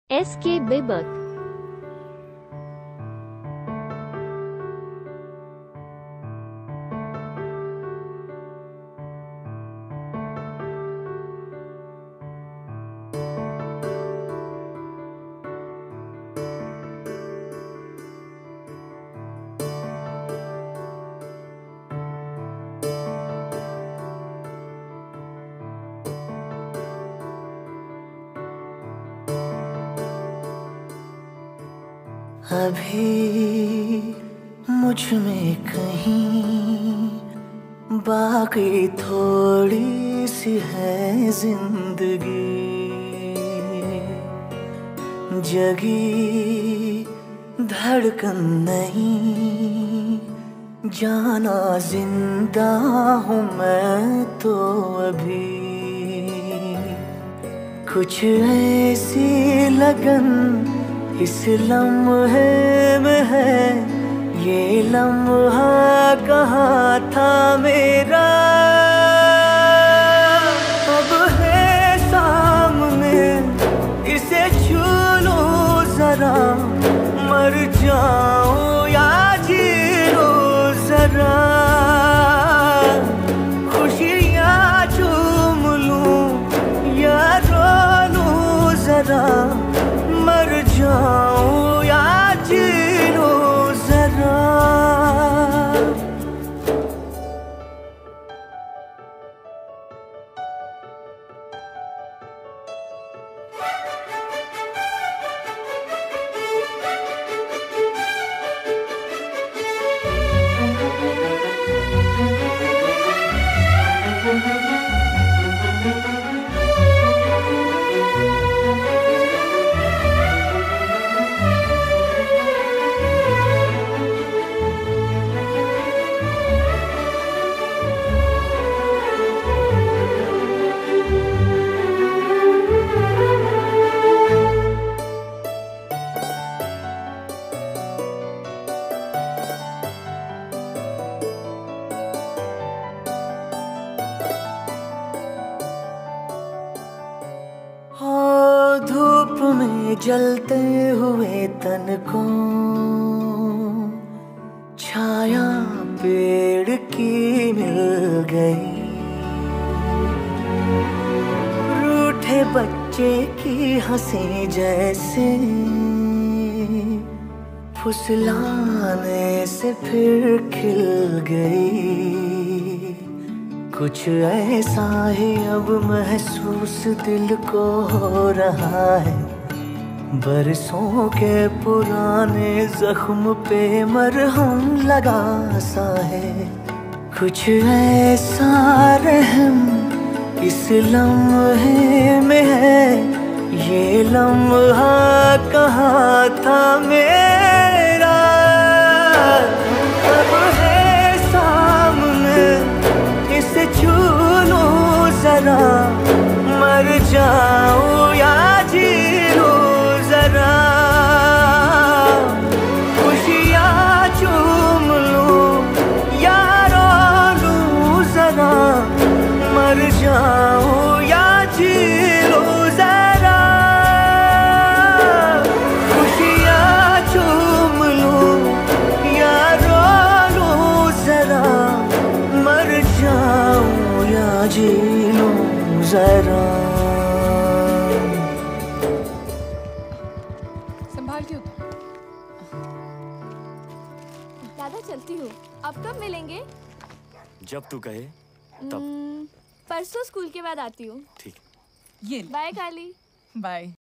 SK Bibak. अभी मुझ में कहीं बाकी थोड़ी सी है जिंदगी, जगी धड़कन नहीं, जाना जिंदा हूँ मैं तो अभी। कुछ ऐसी लगन इस लम्हे में है, ये लम्हा कहाँ था मेरा, अब है सामने, इसे छू लूं जरा, मर जाऊं या जी लूं जरा, खुशियाँ चूम लूं या रो लूं जरा, मर जाऊं या जी लूं जरा। धूप में जलते हुए तन को छाया पेड़ की मिल गई, रूठे बच्चे की हंसी जैसे फुसलाने से फिर खिल गई। कुछ ऐसा ही अब महसूस दिल को हो रहा है, बरसों के पुराने जख्म पे मरहम लगा सा है। कुछ ऐसा रहम इस लम्हे में है, ये लम्हा कहाँ था मेरा, अब है सामने, इसे छू लूं जरा, मर जाऊं या जी लूं जरा, खुशियाँ चूम लूं या रो लूं जरा, मर जाऊं या जी लूं जरा, खुशियाँ चूम लूं या रो लूं जरा, मर जाऊं या जी लूं जरा। संभाल के उतर। दादा चलती हूँ, अब कब मिलेंगे? जब तू कहे तब। परसों स्कूल के बाद आती हूँ। ठीक। ये बाय काली। बाय।